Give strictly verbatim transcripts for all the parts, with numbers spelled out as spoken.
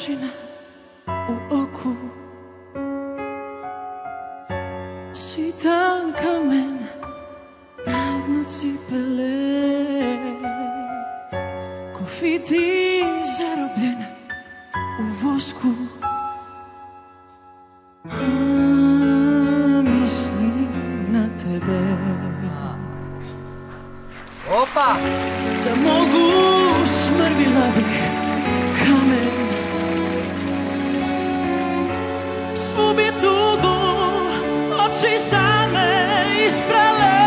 prašina u oku, sitan kamen na dnu cipele, ko fitilj zarobljen u vosku. A mislim na tebe. Opa! Da mogu smrvila bih kamen, svu bi tugu oči same isprale,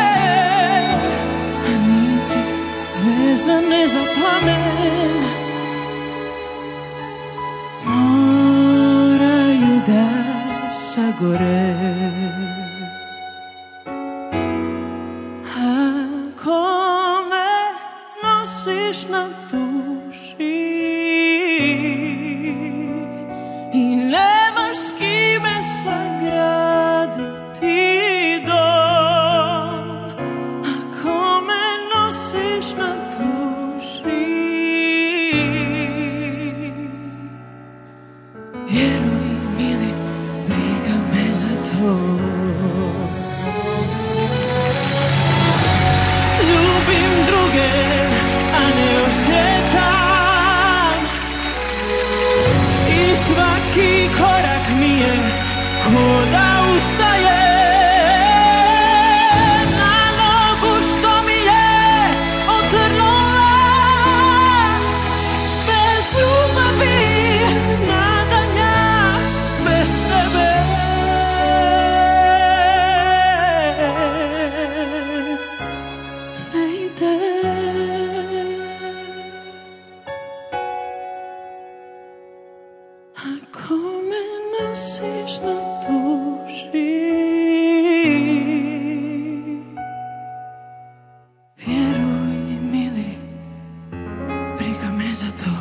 a niti vezane za plamen moraju da sagore. Ako me nosiš na duši i nemaš s kime sagraditi dom, ako me nosiš na duši, vjeruj mili, briga me za to. Ljubim druge, a ne osjećam, i svaki korak mi je ko da ustaje na nogu što mi je otrnula. Bez ljubavi nadanja, bez tebe ne ide. Ako me nosiš na duši, vjeruj mili, briga me za to.